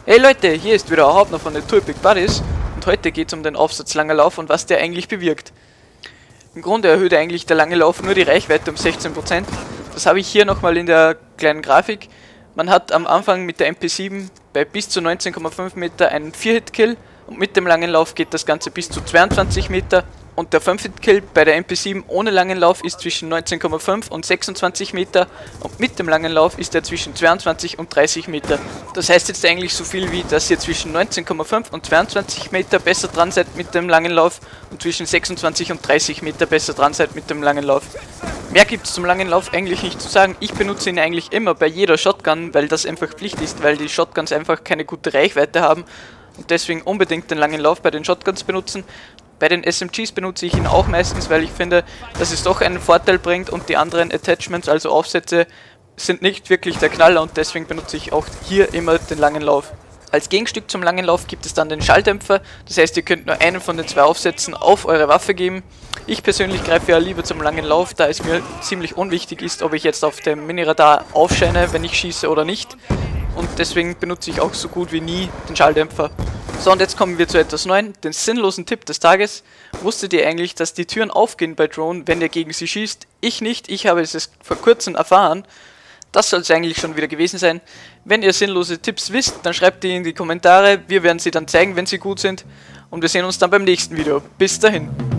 Hey Leute, hier ist wieder Hauptner von den Tour Big Buddies und heute geht es um den Aufsatz Langer Lauf und was der eigentlich bewirkt. Im Grunde erhöht eigentlich der lange Lauf nur die Reichweite um 16%. Das habe ich hier nochmal in der kleinen Grafik. Man hat am Anfang mit der MP7 bei bis zu 19,5 Meter einen 4-Hit-Kill und mit dem langen Lauf geht das Ganze bis zu 22 Meter. Und der 5-Hit-Kill bei der MP7 ohne langen Lauf ist zwischen 19,5 und 26 Meter und mit dem langen Lauf ist er zwischen 22 und 30 Meter. Das heißt jetzt eigentlich so viel wie, dass ihr zwischen 19,5 und 22 Meter besser dran seid mit dem langen Lauf und zwischen 26 und 30 Meter besser dran seid mit dem langen Lauf. Mehr gibt es zum langen Lauf eigentlich nicht zu sagen. Ich benutze ihn eigentlich immer bei jeder Shotgun, weil das einfach Pflicht ist, weil die Shotguns einfach keine gute Reichweite haben und deswegen unbedingt den langen Lauf bei den Shotguns benutzen. Bei den SMGs benutze ich ihn auch meistens, weil ich finde, dass es doch einen Vorteil bringt und die anderen Attachments, also Aufsätze, sind nicht wirklich der Knaller und deswegen benutze ich auch hier immer den langen Lauf. Als Gegenstück zum langen Lauf gibt es dann den Schalldämpfer, das heißt ihr könnt nur einen von den zwei Aufsätzen auf eure Waffe geben. Ich persönlich greife ja lieber zum langen Lauf, da es mir ziemlich unwichtig ist, ob ich jetzt auf dem Mini-Radar aufscheine, wenn ich schieße oder nicht. Und deswegen benutze ich auch so gut wie nie den Schalldämpfer. So, und jetzt kommen wir zu etwas Neuem, den sinnlosen Tipp des Tages. Wusstet ihr eigentlich, dass die Türen aufgehen bei Drone, wenn ihr gegen sie schießt? Ich nicht, ich habe es vor kurzem erfahren. Das soll es eigentlich schon wieder gewesen sein. Wenn ihr sinnlose Tipps wisst, dann schreibt die in die Kommentare. Wir werden sie dann zeigen, wenn sie gut sind. Und wir sehen uns dann beim nächsten Video. Bis dahin.